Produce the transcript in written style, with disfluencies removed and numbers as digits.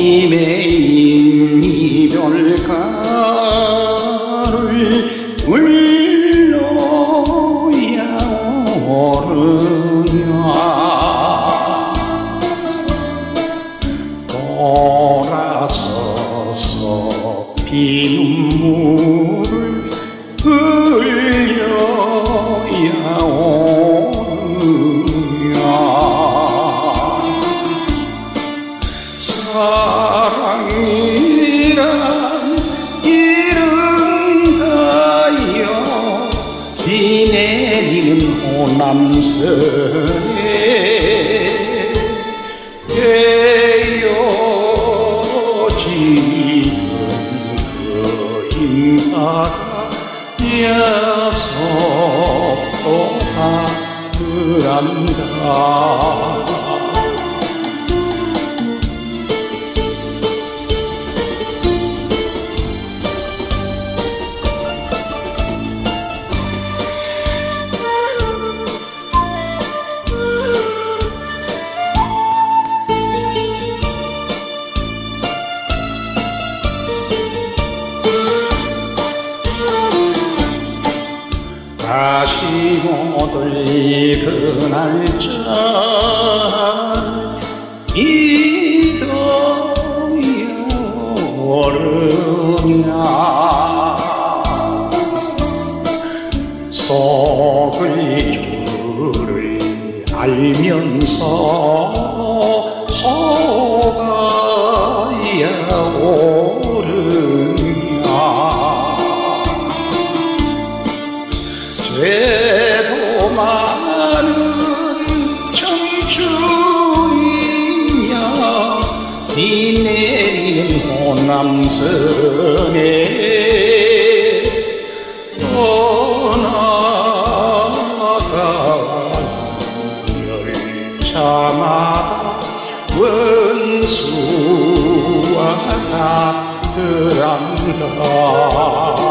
매인 이별가를 불러야 오르냐. 돌아서서 피눈물을 흘려야 오르냐. 사랑이란 이른가요. 비 내리는 호남선에 헤어지는 그 인사가 야속도하더란다. 다시 못 올 그 날짜 믿어오르냐. 속을 줄을 알면서 속아야 오르냐. 죄도 많은 청춘이냐. 비 내리는 호남선에 떠나가는 열차마다 원수와 같으란다.